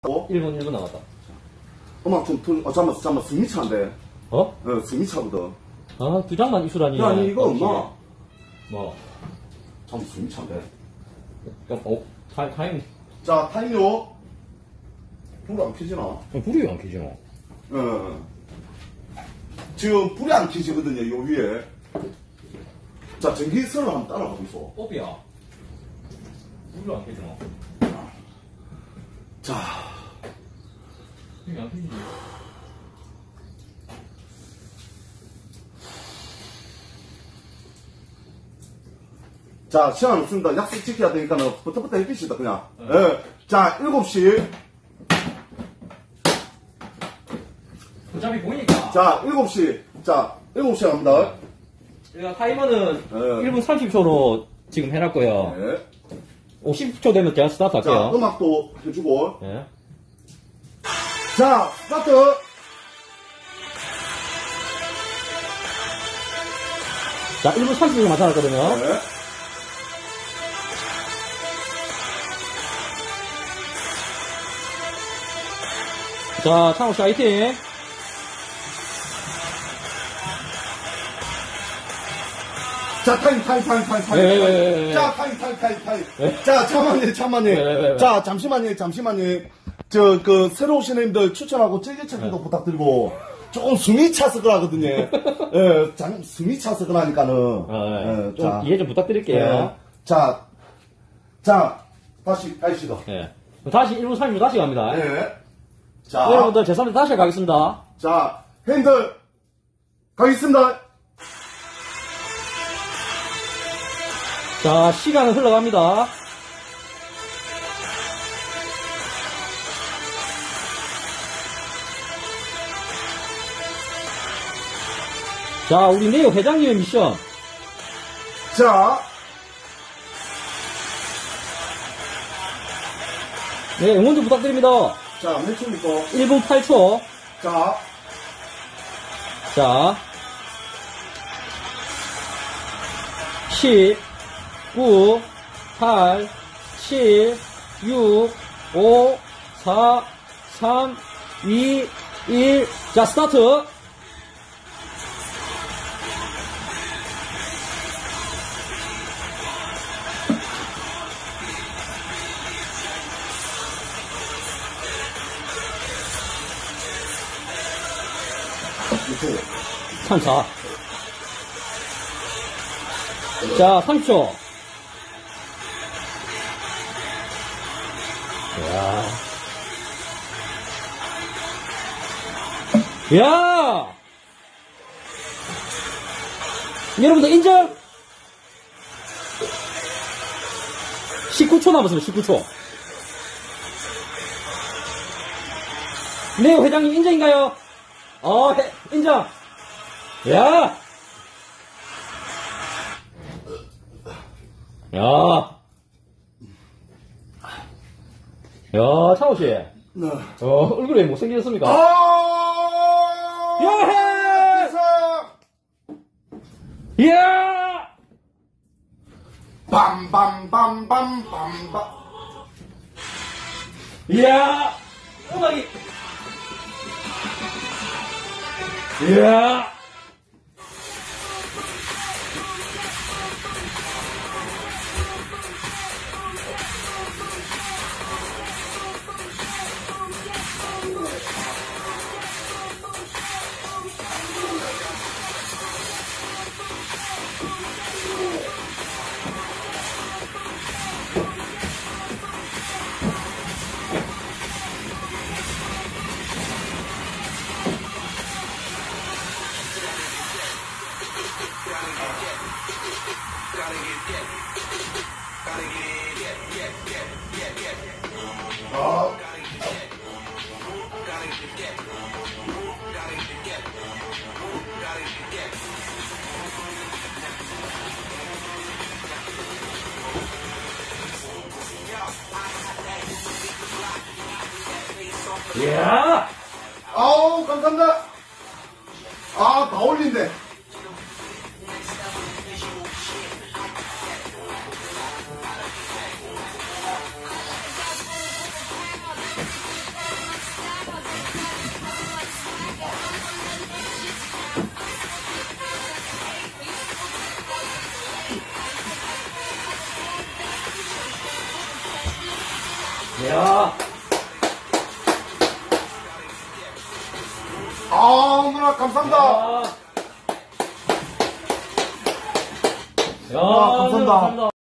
1분 나갔다. 음악 좀 잠깐만, 승미차인데. 어? 승미차거든. 아, 두 장만 이수라니. 야, 아니, 이거 없나? 뭐? 잠깐만, 승미차인데. 타임. 자, 타임요. 불이 안 켜지나? 불이 안 켜지나? 지금 불이 안 켜지거든요, 요 위에. 자, 전기선을 한번 따라가보소. 뽀삐야. 불이 안 켜지나? 자. 불이 안 켜지지. 자, 시간 없습니다. 약속 지켜야 되니까는 부터 해주시다, 그냥. 예. 자, 7시. 어차피 보이니까. 자, 7시. 자, 7시에 갑니다. 타이머는 1분 30초로 지금 해놨고요. 네. 50초 되면 제가 스타트 할게요. 자, 음악도 해주고. 네. 자, 스타트! 자, 1분 30초 맞춰놨거든요. 네. 자, 창호씨 화이팅! 자, 타임. 네. 자, 타임. 자, 잠깐만요. 네. 자, 잠시만요. 새로 오신 님들 추천하고 즐겨찾기도 부탁드리고, 조금 숨이 차서 그러거든요. 예, 숨이 차서 그러니까는. 좀 이해 좀 부탁드릴게요. 자, 다시 가시죠. 네. 다시 1분 30초 다시 갑니다. 네. 자, 여러분들 제3대 다시 가겠습니다. 자, 핸들, 가겠습니다. 자, 시간은 흘러갑니다. 자, 우리 네오 회장님의 미션. 자, 네, 응원 좀 부탁드립니다. 자, 몇 초입니까? 1분 8초. 자, 자, 10, 9, 8, 7, 6, 5, 4, 3, 2, 1. 자, 스타트. 몇 초? 34. 자, 30초. 야! 여러분들 인정? 19초 남았습니다, 19초. 네오 회장님 인정인가요? 인정! 야! 창호씨. 네. 얼굴이 못생기셨습니까? 야해! 이야! 빰빰빰빰빰빰. 이야! 음악이. 이야! 이야! 아우, 감사합니다. 아, 다 올린대. 야, 아, 누나, 감사합니다. 야, 야, 감사합니다. 감사합니다.